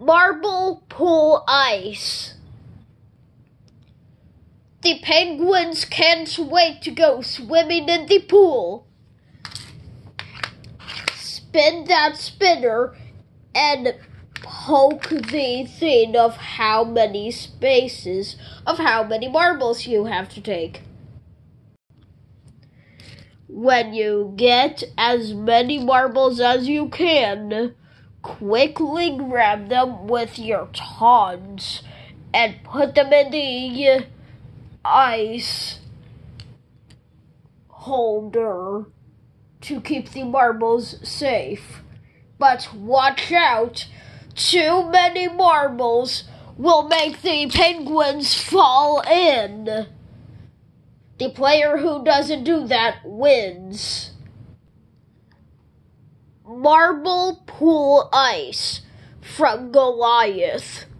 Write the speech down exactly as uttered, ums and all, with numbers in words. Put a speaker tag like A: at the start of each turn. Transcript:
A: Marble pool ice. The penguins can't wait to go swimming in the pool. Spin that spinner and poke the thing of how many spaces, of how many marbles you have to take. When you get as many marbles as you can, quickly grab them with your tongs and put them in the ice holder to keep the marbles safe. But watch out, too many marbles will make the penguins fall in. The player who doesn't do that wins. Marble pool ice from Goliath.